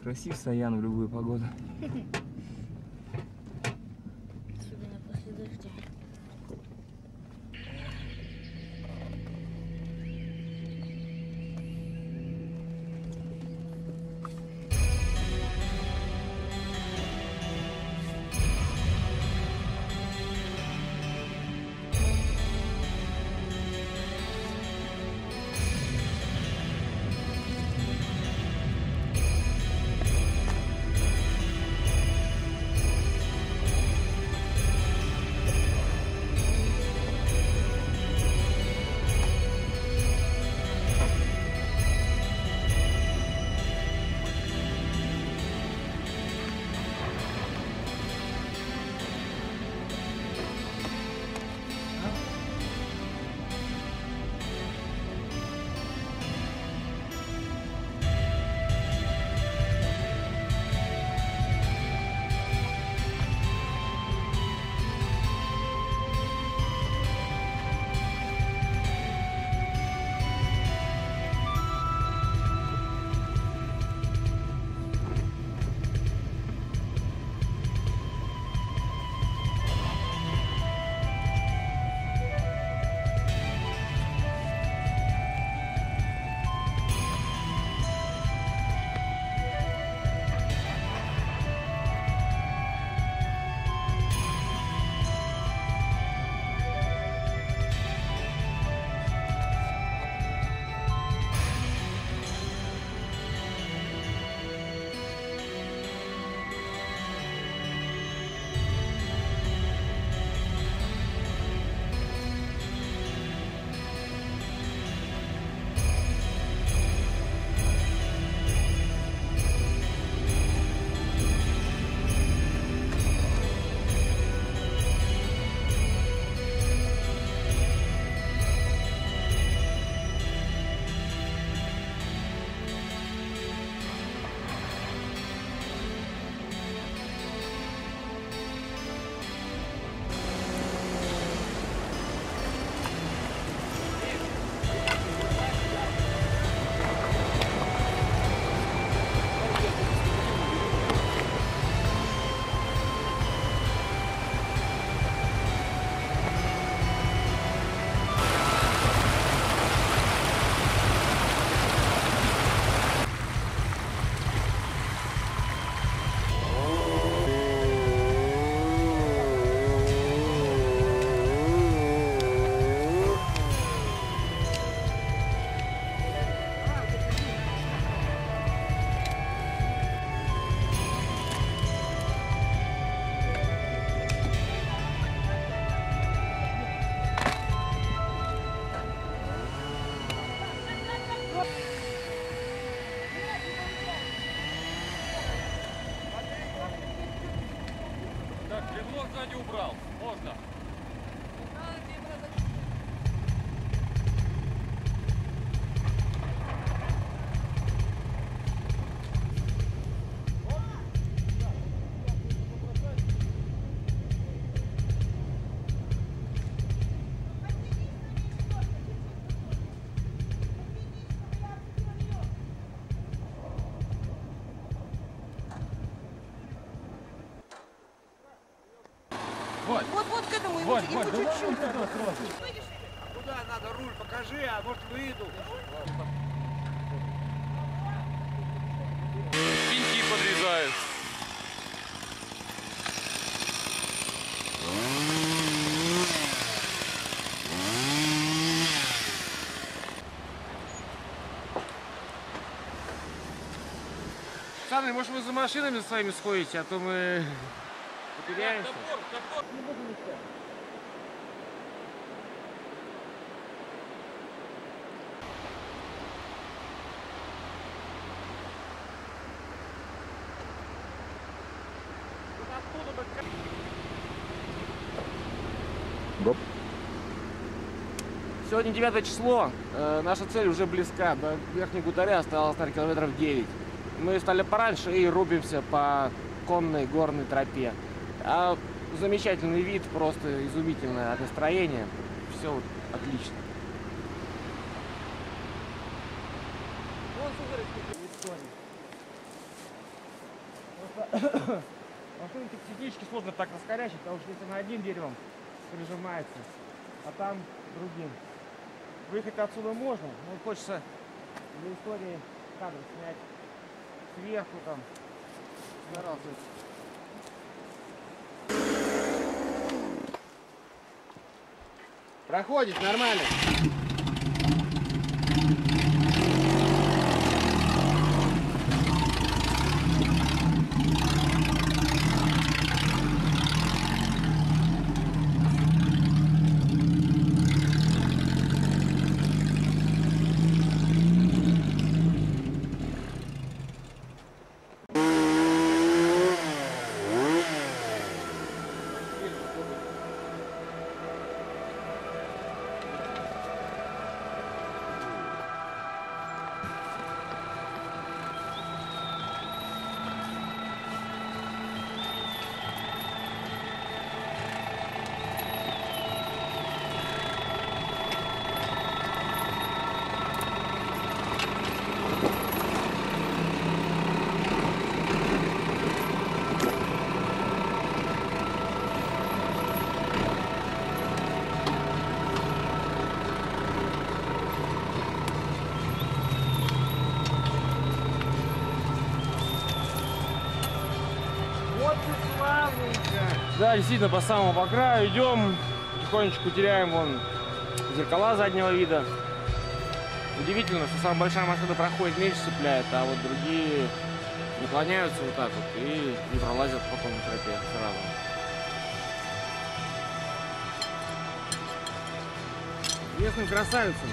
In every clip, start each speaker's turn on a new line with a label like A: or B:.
A: Красив Саян в любую погоду.
B: Особенно после дождя.
C: Бревно сзади убрал. Можно.
B: Вот к этому
C: Вань,
B: ему
C: давай
B: чуть-чуть.
C: вот сюда сразу.
D: Куда надо руль покажи, а может выйду.
C: Пеньки подрезают.
D: Саня, может вы за машинами своими сходите, а то мы потеряемся.
A: Гоп.
D: Сегодня 9 число, наша цель уже близка, до Верхней Гутаря осталось, наверное, километров 9. Мы стали пораньше и рубимся по конной горной тропе. А замечательный вид, просто изумительное настроение, все вот отлично. Машины технически сложно так раскорячить, потому что если на одним деревом прижимается, а там другим. Выехать отсюда можно, но хочется для истории кадр снять сверху там. Старался. Проходит нормально. Да, действительно, по самому по краю идем, потихонечку теряем вон зеркала заднего вида. Удивительно, что самая большая машина проходит, меньше цепляет, а вот другие наклоняются вот так вот и не пролазят по конной тропе сразу. Местным красавицам.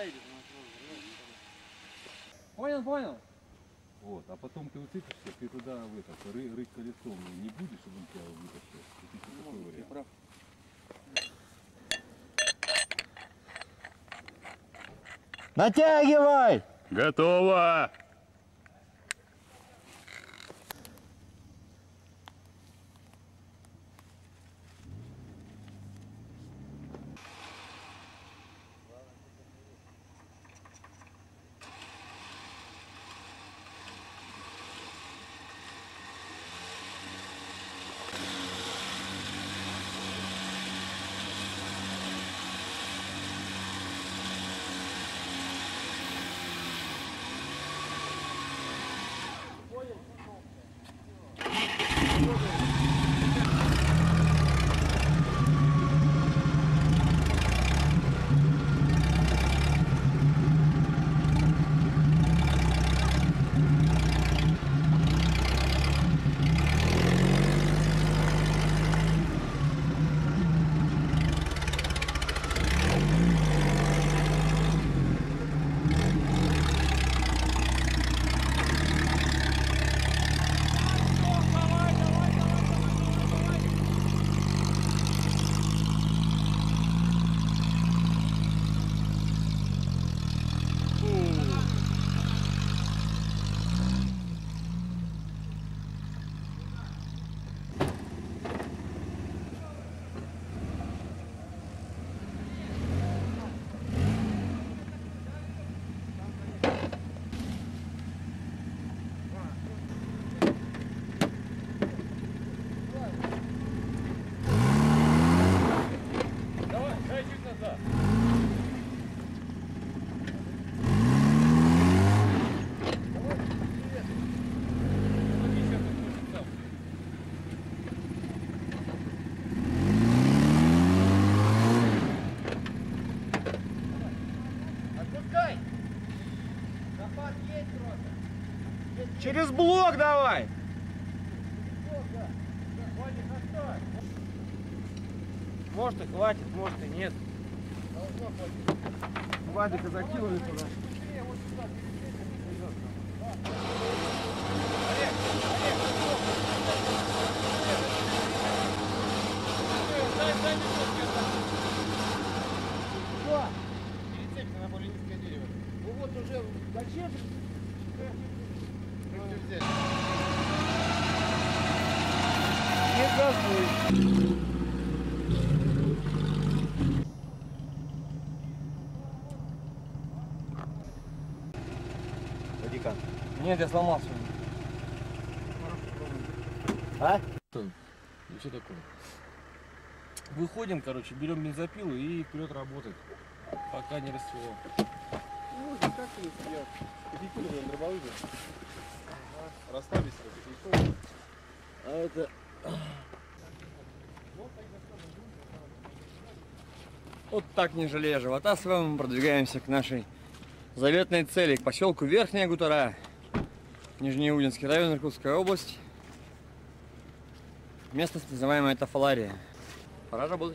D: Понял, понял.
E: Вот, а потом ты уцепишься, ты туда в этот, рыть колесом не будешь, чтобы он тебя вытащил. Это такой вариант.
F: Натягивай!
C: Готово! Давай, дай чуть назад.
D: Отпускай! Запас есть просто. Через блок давай! Может и хватит, может и нет. Вадика закинули туда. Перецепься на более низкое дерево. Ну вот уже зачем? Не газуй.
F: Вадика.
A: Нет, я сломался.
F: А?
D: И все такое. Выходим, короче, берем бензопилу и вперед работать, пока не расцвело.
E: Ну, как ты я капитулировал на дробовызе. Расслабься, капитулировал.
D: А это...
A: Вот так, не жалея живота своего, мы продвигаемся к нашей заветной цели, к поселку Верхняя Гутара, Нижнеудинский район, Иркутская область. Местность, называемая Тафалария. Пора работать.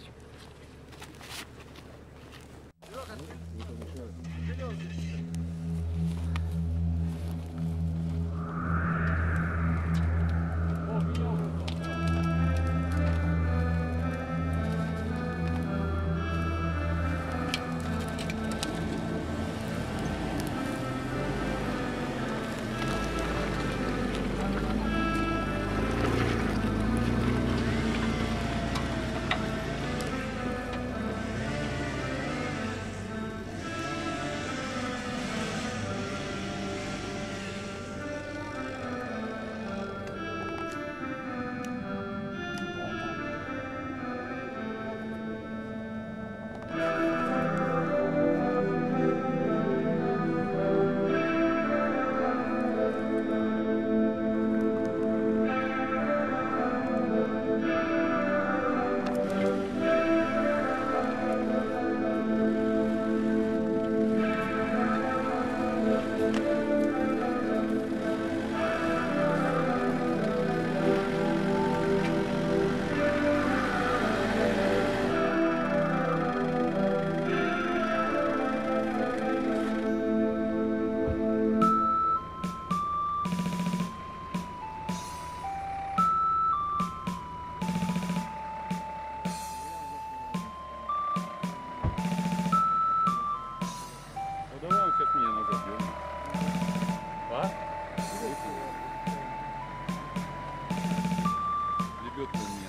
C: Куда он сейчас меня назад вернет? А? Ребят, он меня.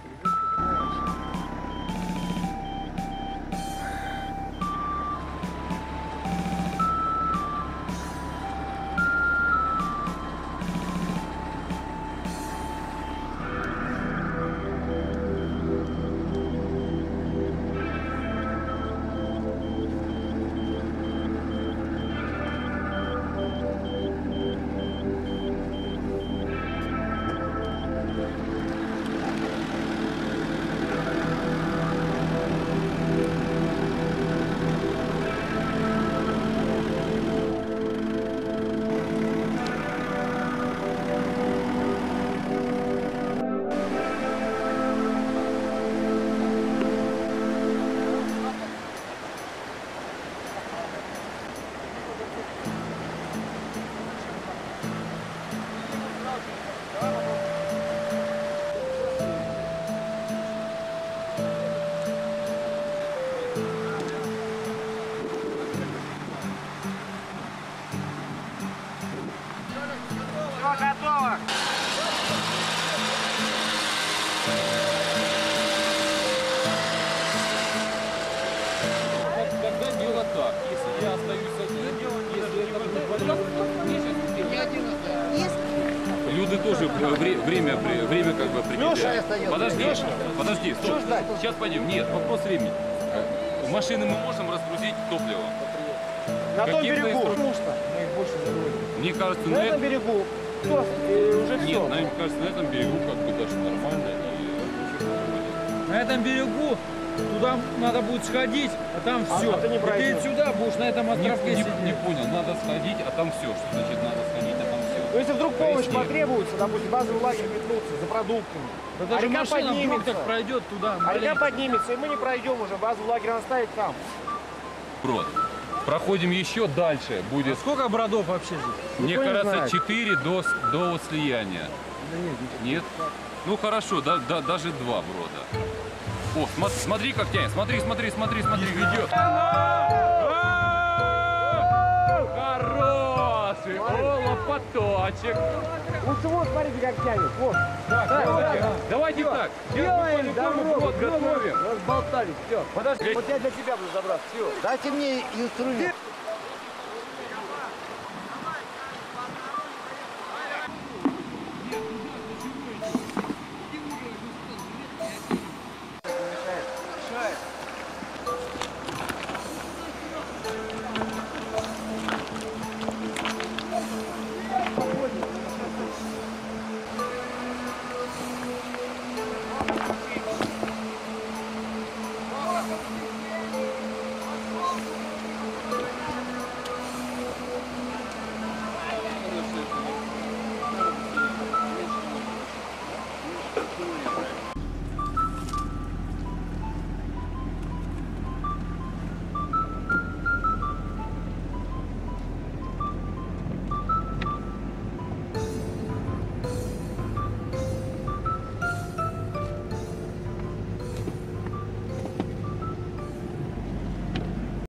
C: Когда дело так, если я остаюсь один, люди тоже время как бы определяют. Подожди, стоп. Сейчас пойдем. Нет, вопрос времени. Машины мы можем разгрузить топливом.
D: На том
C: Каким-то
D: берегу.
C: инстру-
D: Потому что мы их больше заводим.
C: Мне кажется,
D: На
C: на
D: этом берегу. Все, и уже
C: Нет,
D: все.
C: мне кажется, на этом берегу как бы даже нормально.
F: На этом берегу туда надо будет сходить, а там все.
D: ты не пройдешь.
F: Ты сюда будешь на этом
C: Не,
F: островке
C: не
F: сидеть.
C: понял, надо сходить, а там все. Что значит надо сходить, а там все?
D: Но если вдруг помощь
C: Поясни.
D: потребуется, допустим, базовый лагерь метнуться за продуктами,
F: Да
D: а
F: даже
D: река
F: машина вдруг
D: поднимется.
F: так пройдет туда.
D: А река
F: маленько.
D: поднимется, и мы не пройдем уже, базовый лагерь оставить там.
C: Брод. Проходим еще дальше. Будет,
F: Сколько бродов вообще здесь?
C: мне
D: никто не
C: кажется,
D: знает.
C: 4 до слияния. Нет? Ну хорошо, даже 2 брода. О, смотри, как тянет. Смотри, ведет. Хороший! О, лопаточек!
D: Лучше вот, смотрите, как тянет. Вот.
C: Давайте так.
D: Делаем дорогу,
C: готовим.
D: разболтались, все.
C: Подожди.
D: Вот я для тебя буду забраться, все.
G: Дайте мне инструмент.